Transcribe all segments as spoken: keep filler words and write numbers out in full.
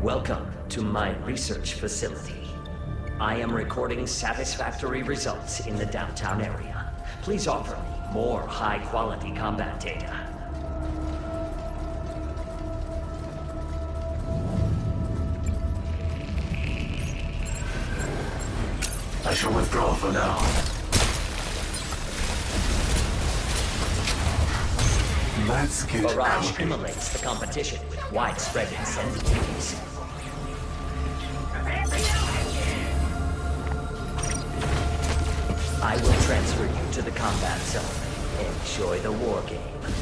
Welcome to my research facility. I am recording satisfactory results in the downtown area. Please offer me more high-quality combat data. I shall withdraw for now. Let's get Barrage out. immolates the competition with widespread incentives. I will transfer you to the combat zone. Enjoy the war game.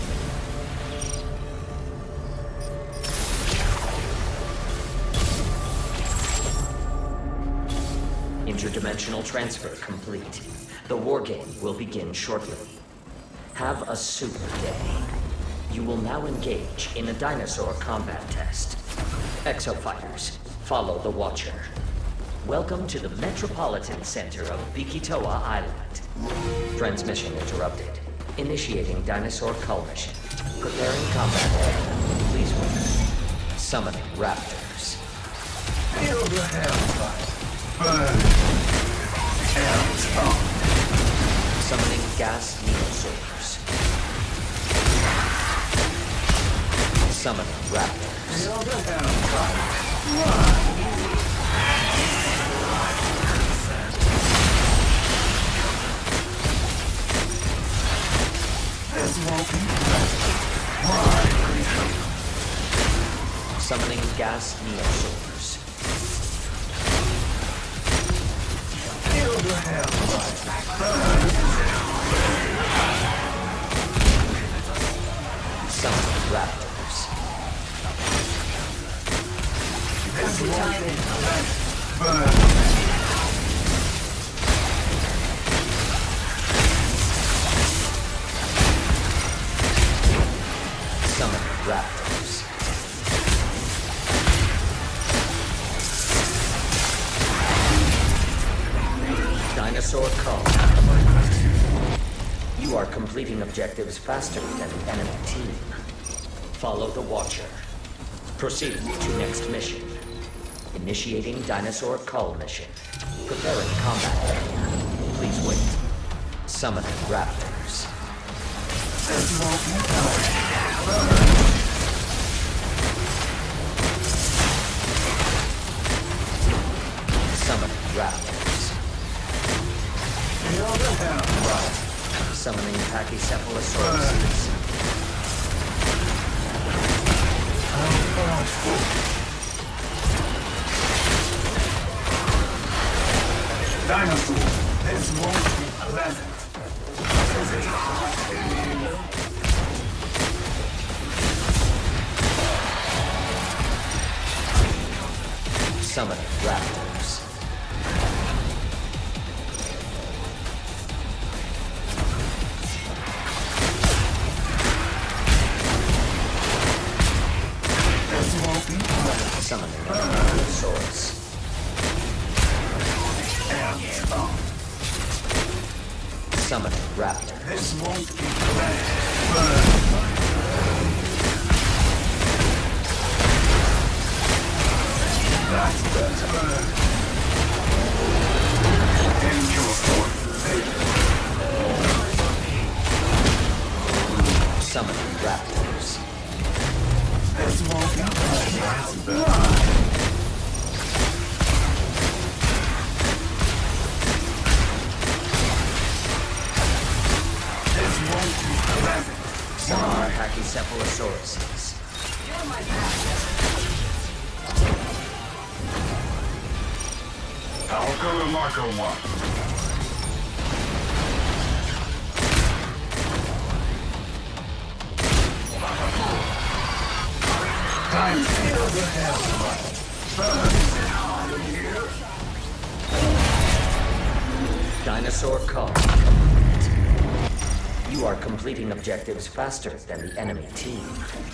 Interdimensional transfer complete. The war game will begin shortly. Have a super day. You will now engage in a dinosaur combat test. Exofighters, follow the Watcher. Welcome to the Metropolitan Center of Bikitoa Island. Transmission interrupted. Initiating dinosaur cull mission. Preparing combat area. Please wait. Summoning raptors. Feel the hellfire. Burn. Hell's up. Summoning gas neosaurs. Summoning raptors. Feel the hellfire. This won't be pleasant. Summoning gas neosaurs. Feel the hellfire. Summoning raptors. This won't be pleasant. Burn. Summoning raptors. Dinosaur cull. You are completing objectives faster than the enemy team. Follow the Watcher. Proceed to next mission. Initiating dinosaur cull mission. Preparing combat area. Please wait. Summoning raptors. This won't be pleasant. Summoning raptors. Feel the hellfire. Summoning Pachycephalosauruses. Dinosaur, this won't be pleasant. Summoning raptors. This won't be pleasant. Summoning Ankylosaurus. Summoning raptor. This won't be pleasant. That's better. End your force. Summoning raptors. This won't be pleasant. That's better. This won't be pleasant. Summoning Pachycephalosauruses. Alco and Marco one. Time to feel the hellfire. Dinosaur cull. You are completing objectives faster than the enemy team.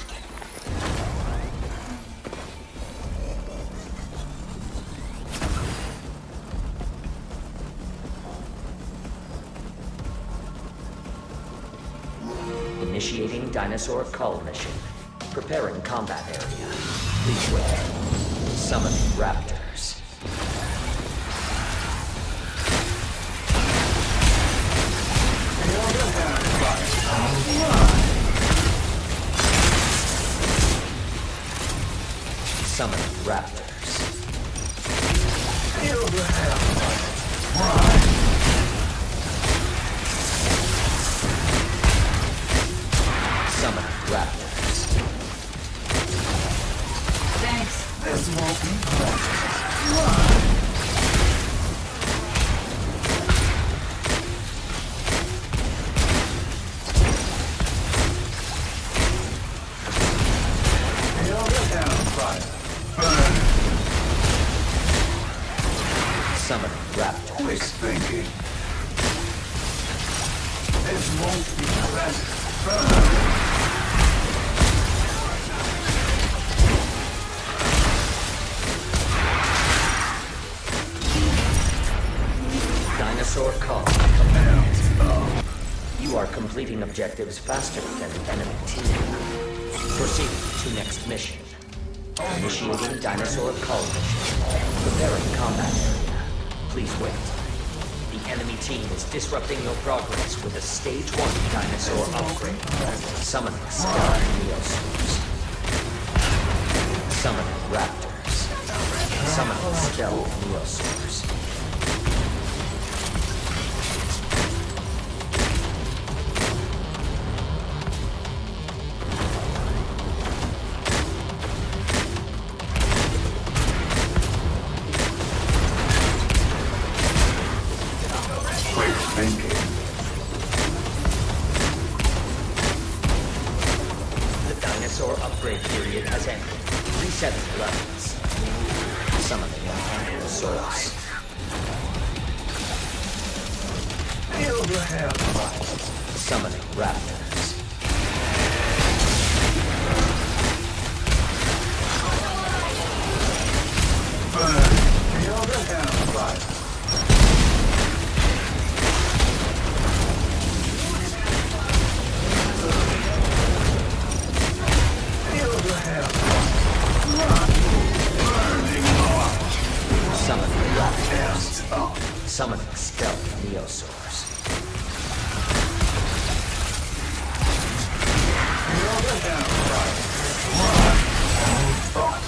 Initiating dinosaur cull mission. Preparing combat area. Please wait. Summoning raptors. Summoning raptors. Feel the hell. Summoning raptors. Thanks. This won't be pleasant. Feel the hell fire. Burn. Summoning raptors. Quick thinking. This won't be pleasant. Burn. Dinosaur call. Hands up. You are completing objectives faster than the enemy team. Proceed to next mission. Initiating dinosaur call mission. Preparing combat area. Please wait. The enemy team is disrupting your progress with a stage one dinosaur upgrade. Summoning stellar neosuits. Summoning raptors. Summoning stellar neosuits. Quick thinking. The dinosaur upgrade period has ended. Resetting levels. Summoning Ankylosaurus. Feel the hell fire. Summoning raptors. Burn. Feel the hell fire. Feel the hell fire. Burning off. Summoning raptors. Hands up. Summoning stealth neosaurs. Feel the hell fire. Hold thought.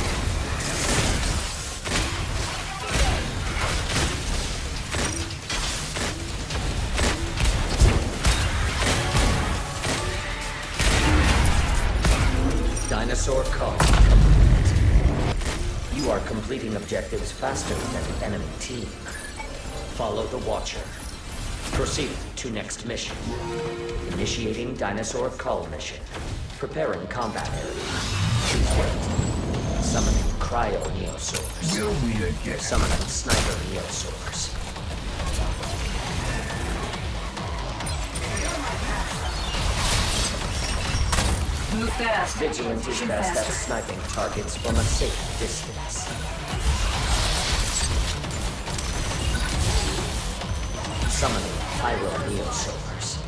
Dinosaur call complete. You are completing objectives faster than the enemy team. Follow the Watcher. Proceed to next mission. Initiating dinosaur call mission. Preparing combat area. Please wait. Summoning cryo neosaurs. We'll meet again. Summoning sniper neosaurs. Move fast. Vigilant is Pushing best at faster. sniping targets from a safe distance. Summoning pyro neosaurs.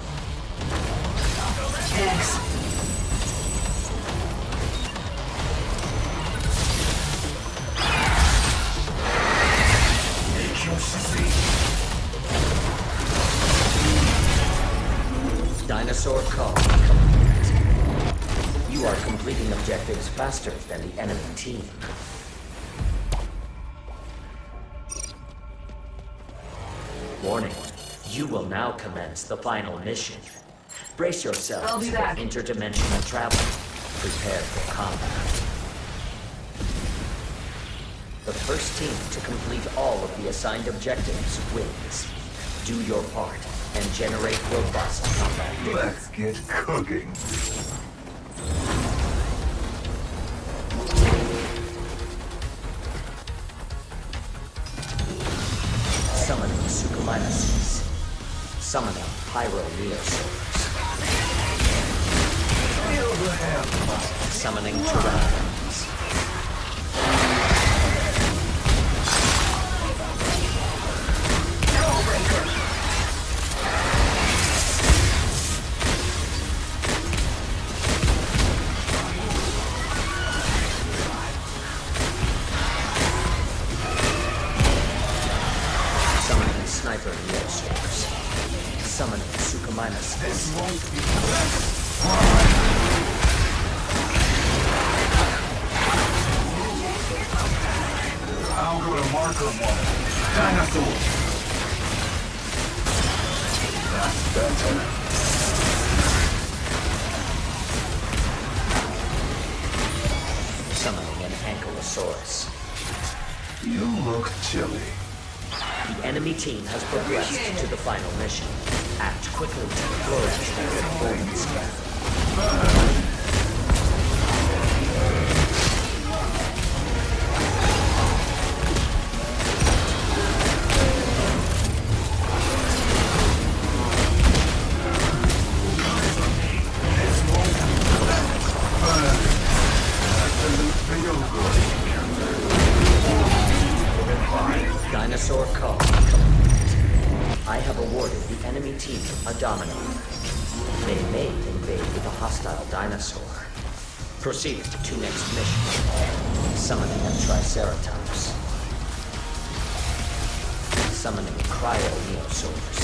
Thanks. Make your see. Dinosaur call complete. You are completing objectives faster than the enemy team. Warning. You will now commence the final mission. Brace yourselves I'll be for back. interdimensional travel. Prepare for combat. The first team to complete all of the assigned objectives wins. Do your part and generate robust combat data. Let's get cooking. Summoning Suchomimesis. Summoning Pyro Neosaurs. Feel the hell fire. Summoning Pteranodons. Summoning Suchomimus. This won't be pleasant. I'll go to marker one. Dinosaur. That's better. Summoning an Ankylosaurus. You look chilly. The enemy team has progressed to the final mission. Act quickly to flourish their opponent's death. Dinosaur call complete. I have awarded the enemy team a domino. They may invade with a hostile dinosaur. Proceed to next mission. Summoning a Triceratops. Summoning Cryo Neosaurs.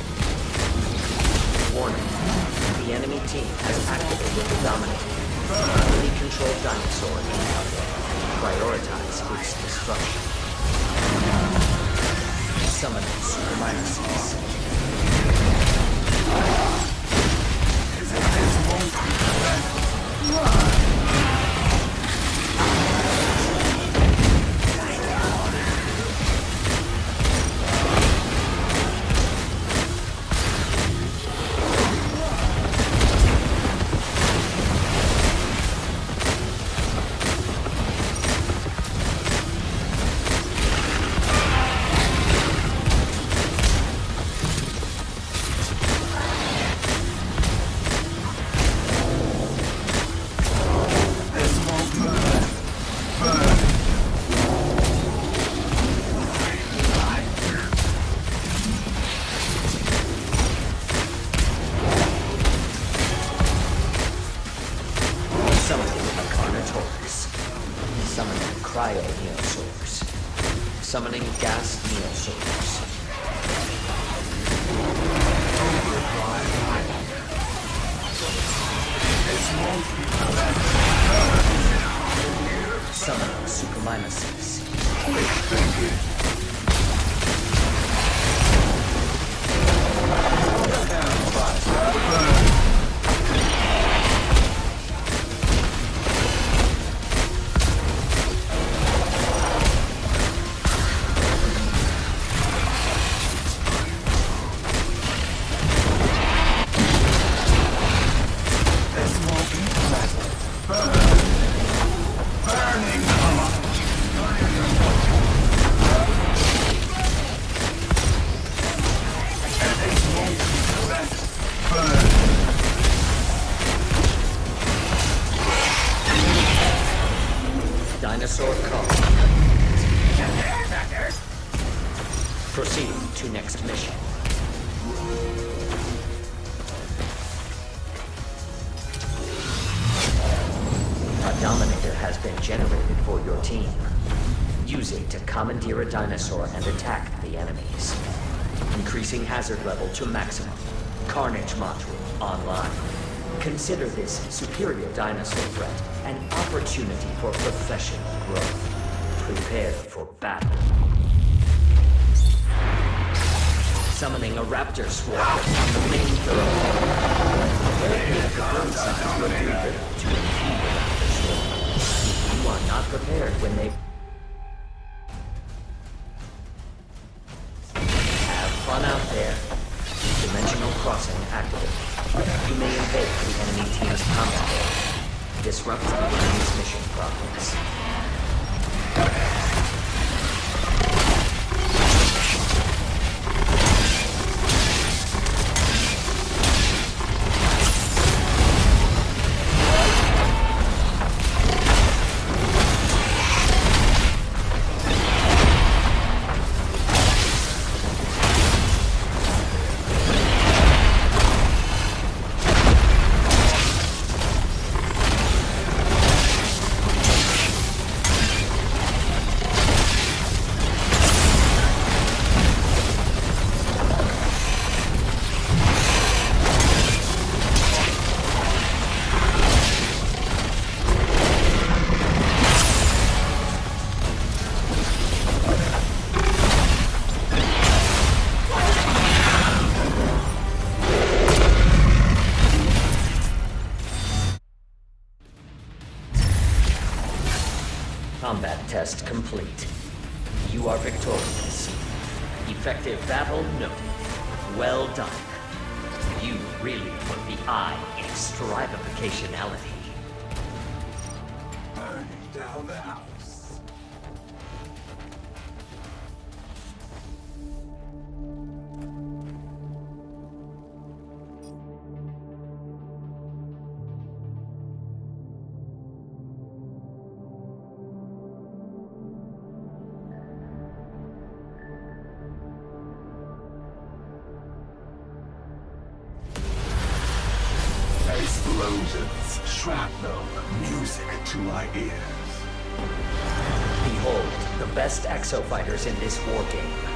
Warning. The enemy team has activated the Dominator. Fully controlled dinosaur incoming. Prioritize its destruction. Summoning Suchomimus. This won't be pleasant. Cryo Neosaurs. Summoning Gas Neosaurs. Summoning Suchomimus. Dinosaur call. Proceed to next mission. A Dominator has been generated for your team. Use it to commandeer a dinosaur and attack the enemies. Increasing hazard level to maximum. Carnage module online. Consider this superior dinosaur threat an opportunity for professional growth. Prepare for battle. Summoning a raptor swarm on the main thoroughfare. Make the bird sound will do little to impede the raptor swarm. You are not prepared when they... Have fun out there. Dimensional crossing activated. You may invade the enemy team's combat area. Disrupt the enemy's mission progress. combat test complete. You are victorious. Effective battle noted. Well done. You really put the I in strivificationality. Burning down the house. Explosions, shrapnel, music to my ears. Behold, the best exofighters in this war game.